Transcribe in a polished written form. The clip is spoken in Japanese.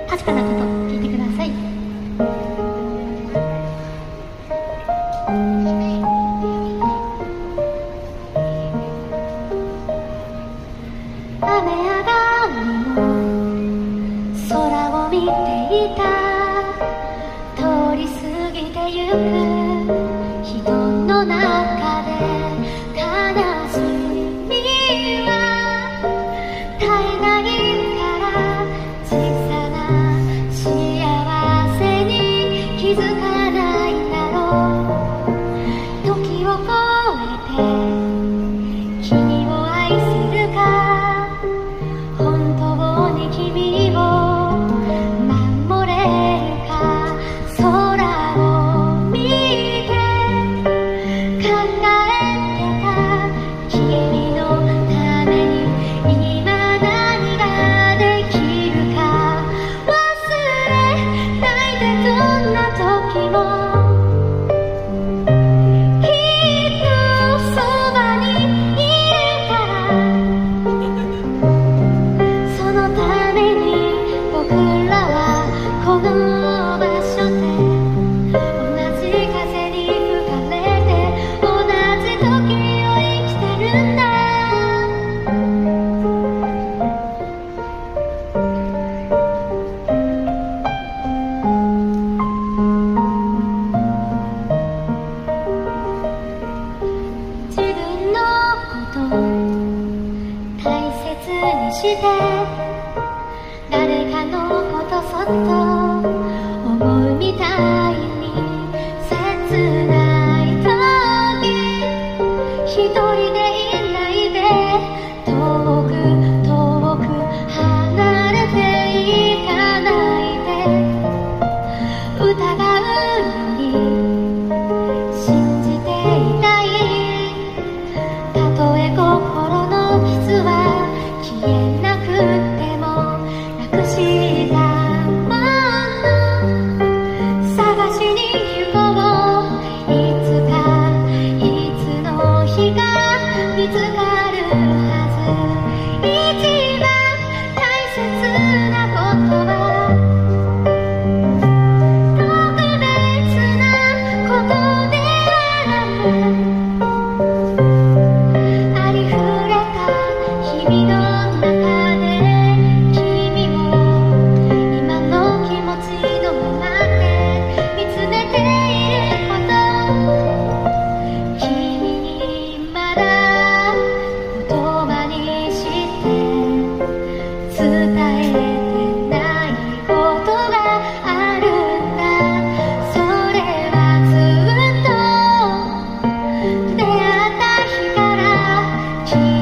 確かなこと聞いてください。雨上がりの空を見ていた、通り過ぎてゆく人の中で悲しみは絶えないから小さな幸せに気づかないんだろう。時を越えて君を愛せるか、本当に君を守れるか、空を見て考えてた君のために今何ができるか、忘れないでどんな時もきっとそばにいるから、そのために僕らはこの場所で同じ風に吹かれて同じ時を生きてるんだ。自分のこと大切にして誰かのことそっと思うみたいに、切ない時一人でいないで、遠く遠く離れていかないで、疑うより信じていたい。たとえ心の傷は消えなくてもなくしたもの探しに行こう。いつかいつの日か見つかるはず。一番大切なことは特別なことではなく、ありふれた日々の中で君を今の気持ちのままで見つめていること、君にまだ言葉にして伝えてないことがあるんだ。それはずっと出会った日から君